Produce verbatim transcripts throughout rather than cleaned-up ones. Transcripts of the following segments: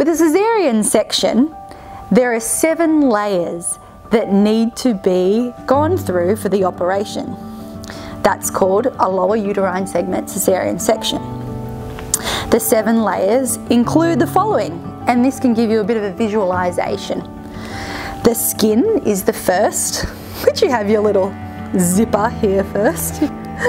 With a caesarean section, there are seven layers that need to be gone through for the operation. That's called a lower uterine segment caesarean section. The seven layers include the following, and this can give you a bit of a visualization. The skin is the first, which you have your little zipper here first.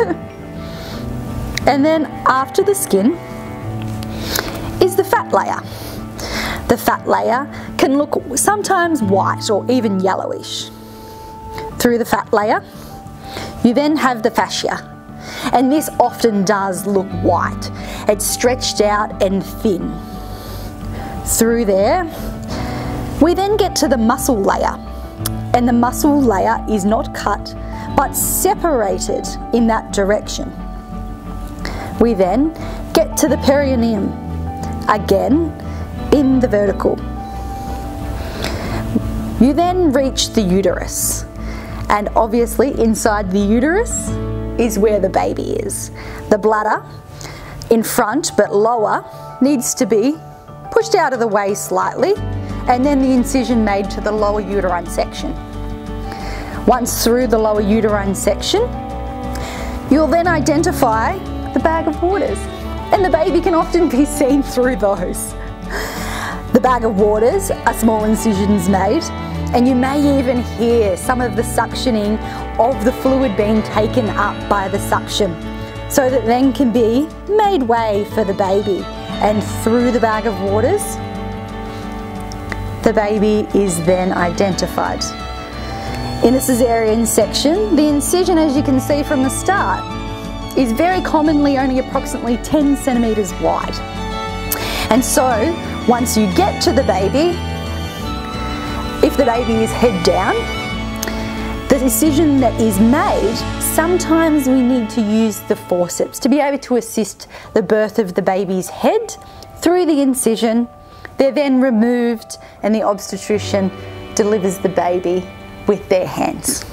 And then after the skin is the fat layer. The fat layer can look sometimes white or even yellowish. Through the fat layer, you then have the fascia, and this often does look white. It's stretched out and thin. Through there, we then get to the muscle layer, and the muscle layer is not cut but separated in that direction. We then get to the perineum, again in the vertical. You then reach the uterus, and obviously inside the uterus is where the baby is. The bladder, in front but lower, needs to be pushed out of the way slightly, and then the incision made to the lower uterine section. Once through the lower uterine section, you'll then identify the bag of waters, and the baby can often be seen through those. The bag of waters are small incisions made, and you may even hear some of the suctioning of the fluid being taken up by the suction, so that then can be made way for the baby. And through the bag of waters, the baby is then identified. In a caesarean section, the incision, as you can see from the start, is very commonly only approximately ten centimetres wide. And so, once you get to the baby, if the baby is head down, the incision that is made, sometimes we need to use the forceps to be able to assist the birth of the baby's head through the incision. They're then removed, and the obstetrician delivers the baby with their hands.